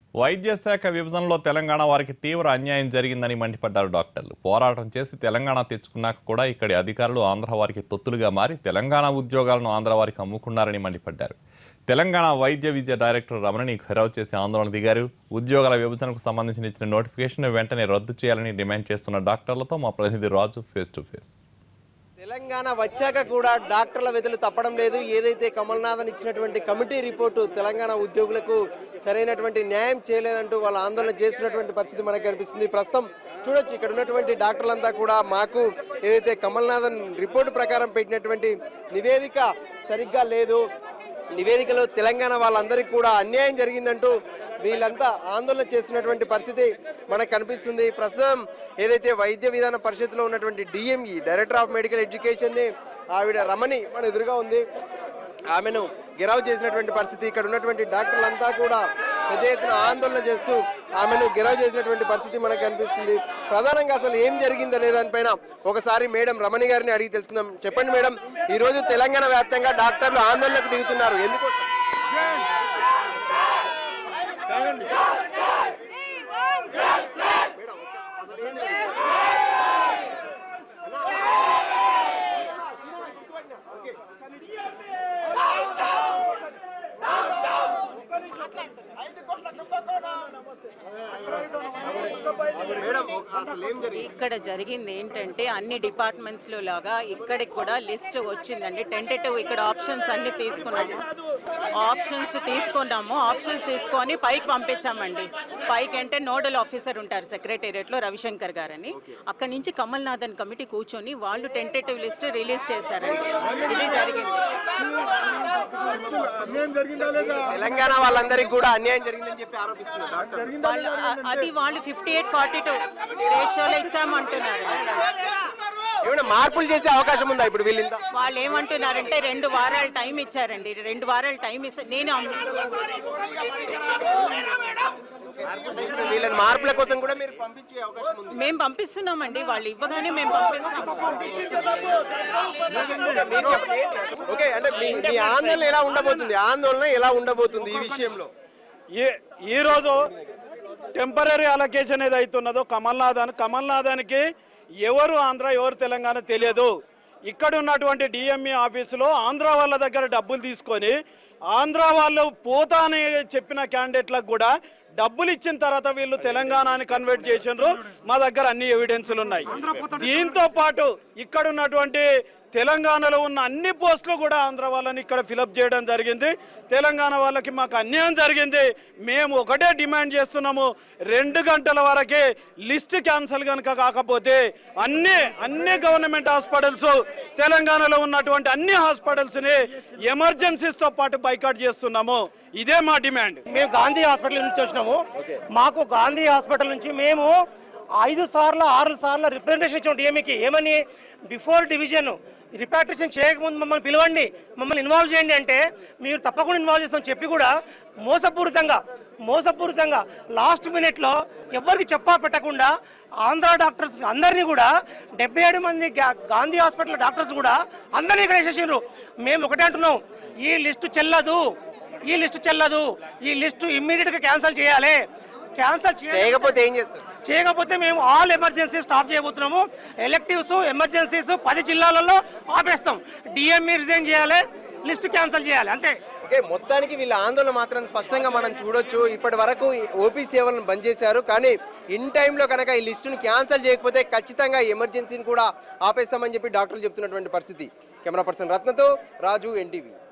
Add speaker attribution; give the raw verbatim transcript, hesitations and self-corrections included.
Speaker 1: వైద్య శాఖ విభజనలో తెలంగాణ వారికి తీవ్ర అన్యాయం జరిగిందని మండిపడ్డారు డాక్టర్లు. పోరాటం చేసి తెలంగాణ తెచ్చుకున్నాక కూడా ఇక్కడి అధికారులు ఆంధ్ర వారికి తొత్తులుగా మారి తెలంగాణ ఉద్యోగాలను ఆంధ్ర వారికి అమ్ముకున్నారని మండిపడ్డారు. తెలంగాణ వైద్య విద్య డైరెక్టర్ రమణిని ఖరావు చేసి ఆందోళన దిగారు. ఉద్యోగాల విభజనకు సంబంధించిన ఇచ్చిన నోటిఫికేషన్ వెంటనే రద్దు చేయాలని డిమాండ్ చేస్తున్న డాక్టర్లతో మా ప్రతినిధి Raju face to face.
Speaker 2: Telangana వచ్చాక కూడా డాక్టర్ల విధులు తప్పడం లేదు. ఏదైతే కమల్నాథన్ ఇచ్చినటువంటి కమిటీ రిపోర్టు తెలంగాణ ఉద్యోగులకు సరైనటువంటి న్యాయం చేయలేదంటూ వాళ్ళు ఆందోళన చేసినటువంటి పరిస్థితి మనకు కనిపిస్తుంది. ప్రస్తుతం చూడొచ్చు, ఇక్కడ ఉన్నటువంటి డాక్టర్లంతా కూడా మాకు ఏదైతే కమల్నాథన్ రిపోర్టు ప్రకారం పెట్టినటువంటి నివేదిక సరిగ్గా లేదు, నివేదికలో తెలంగాణ వాళ్ళందరికీ కూడా అన్యాయం జరిగిందంటూ వీళ్ళంతా ఆందోళన చేస్తున్నటువంటి పరిస్థితి మనకు కనిపిస్తుంది. ప్రస్తుతం ఏదైతే వైద్య విధాన పరిషత్లో ఉన్నటువంటి డిఎంఈ డైరెక్టర్ ఆఫ్ మెడికల్ ఎడ్యుకేషన్ని ఆవిడ రమణి మన ఎదురుగా ఉంది. ఆమెను గెరావ్ చేసినటువంటి పరిస్థితి. ఇక్కడ ఉన్నటువంటి డాక్టర్లంతా కూడా పెద్ద ఎత్తున ఆందోళన చేస్తూ ఆమెను గెరావ్ చేసినటువంటి పరిస్థితి మనకు కనిపిస్తుంది. ప్రధానంగా అసలు ఏం జరిగిందనే దానిపైన ఒకసారి మేడం రమణి గారిని అడిగి తెలుసుకుందాం. చెప్పండి మేడం, ఈరోజు తెలంగాణ వ్యాప్తంగా డాక్టర్లు ఆందోళనకు దిగుతున్నారు, ఎందుకు?
Speaker 3: ఇక్కడ జరిగింది ఏంటంటే అన్ని డిపార్ట్మెంట్స్ లో లాగా ఇక్కడికి కూడా లిస్ట్ వచ్చిందండి. టెంటేటివ్ ఇక్కడ ఆప్షన్స్ అన్ని తీసుకున్నాము ఆప్షన్స్ తీసుకున్నాము ఆప్షన్స్ తీసుకొని పైకి పంపించామండి. పైకి అంటే నోడల్ ఆఫీసర్ ఉంటారు సెక్రటేరియట్ లో, రవిశంకర్ గారని. అక్కడి నుంచి కమల్నాథన్ కమిటీ కూర్చొని వాళ్ళు టెంటేటివ్ లిస్ట్ రిలీజ్ చేశారండి. ఇది జరిగింది.
Speaker 2: తెలంగాణ వాళ్ళందరికీ కూడా అన్యాయం జరిగిందని చెప్పి ఆరోపిస్తున్నారు.
Speaker 3: అది వాళ్ళు ఫిఫ్టీ ఎయిట్ ఫార్టీ టూ రేషియోలో ఇచ్చామంటున్నారు.
Speaker 2: ఏమైనా మార్పులు చేసే అవకాశం ఉందా ఇప్పుడు? వీళ్ళిందా
Speaker 3: వాళ్ళు ఏమంటున్నారంటే రెండు వారాలు టైం ఇచ్చారండి. రెండు వారాలు టైం ఇస్తే నేను
Speaker 2: వీళ్ళని మార్పుల కోసం కూడా మీరు పంపించే అవకాశం ఉంది?
Speaker 3: మేము పంపిస్తున్నామండి, వాళ్ళు ఇవ్వగానే మేము పంపిస్తాం.
Speaker 2: ఓకే, అంటే మీ ఆందోళన ఎలా ఉండబోతుంది? ఆందోళన ఎలా ఉండబోతుంది ఈ విషయంలో?
Speaker 4: ఈ రోజు టెంపరీ అలొకేషన్ ఏదైతే ఉన్నదో కమల్నాథన్ కమల్నాథన్కి ఎవరు ఆంధ్ర ఎవరు తెలంగాణ తెలియదు. ఇక్కడ ఉన్నటువంటి డిఎంఈ ఆఫీసులో ఆంధ్ర వాళ్ళ దగ్గర డబ్బులు తీసుకొని ఆంధ్ర వాళ్ళు పోతా అని చెప్పిన క్యాండిడేట్లకు కూడా డబ్బులు ఇచ్చిన తర్వాత వీళ్ళు తెలంగాణని కన్వర్ట్ చేసినారు. మా దగ్గర అన్ని ఎవిడెన్సులు ఉన్నాయి. దీంతో పాటు ఇక్కడ ఉన్నటువంటి తెలంగాణలో ఉన్న అన్ని పోస్టులు కూడా ఆంధ్ర వాళ్ళని ఇక్కడ ఫిలప్ చేయడం జరిగింది. తెలంగాణ వాళ్ళకి మాకు అన్యాయం జరిగింది. మేము ఒకటే డిమాండ్ చేస్తున్నాము, రెండు గంటల వరకే లిస్ట్ క్యాన్సిల్ కనుక కాకపోతే అన్ని అన్ని గవర్నమెంట్ హాస్పిటల్స్ తెలంగాణలో ఉన్నటువంటి అన్ని హాస్పిటల్స్ని ఎమర్జెన్సీస్తో పాటు బైకాట్ చేస్తున్నాము. ఇదే మా డిమాండ్.
Speaker 5: మేము గాంధీ హాస్పిటల్ నుంచి వచ్చినాము. మాకు గాంధీ హాస్పిటల్ నుంచి మేము ఐదు సార్లు ఆరు సార్లు రిప్రజెంటేషన్ ఇచ్చాము డిఎంఈకి. ఏమని? బిఫోర్ డివిజన్ రిపాట్రిషన్ చేయకముందు మమ్మల్ని పిలవండి, మమ్మల్ని ఇన్వాల్వ్ చేయండి అంటే మీరు తప్పకుండా ఇన్వాల్వ్ చేస్తాం చెప్పి కూడా మోసపూరితంగా మోసపూరితంగా లాస్ట్ మినిట్లో ఎవరికి చెప్పా పెట్టకుండా ఆంధ్ర డాక్టర్స్ అందరినీ కూడా డెబ్బై ఏడు మంది గాంధీ హాస్పిటల్ డాక్టర్స్ కూడా అందరినీ ఇక్కడ వేసేసారు. మేము ఒకటే అంటున్నాం, ఈ లిస్టు చెల్లదు, ఈ లిస్టు చెల్లదు, ఈ లిస్టు ఇమ్మీడియట్గా క్యాన్సిల్ చేయాలి. క్యాన్సిల్
Speaker 2: చేయకపోతే ఏం చేస్తారు?
Speaker 5: చేయకపోతే మేము ఆల్ ఎమర్జెన్సీ స్టాప్ చేయబోతున్నాము. ఎలెక్టివ్స్ ఎమర్జెన్సీస్ పది జిల్లాలలో ఆపేస్తాం. డిఎంఈ రిజైన్ చేయాలి, లిస్ట్ క్యాన్సిల్ చేయాలి, అంతే.
Speaker 2: ఓకే, మొత్తానికి వీళ్ళ ఆందోళన మాత్రం స్పష్టంగా మనం చూడొచ్చు. ఇప్పటి వరకు ఓపీ సేవలను బంద్ చేశారు, కానీ ఇన్ టైంలో కనుక ఈ లిస్టును క్యాన్సిల్ చేయకపోతే ఖచ్చితంగా ఎమర్జెన్సీని కూడా ఆపేస్తామని చెప్పి డాక్టర్లు చెప్తున్నటువంటి పరిస్థితి. కెమెరా పర్సన్ రత్నతో రాజు, ఎన్టీవీ.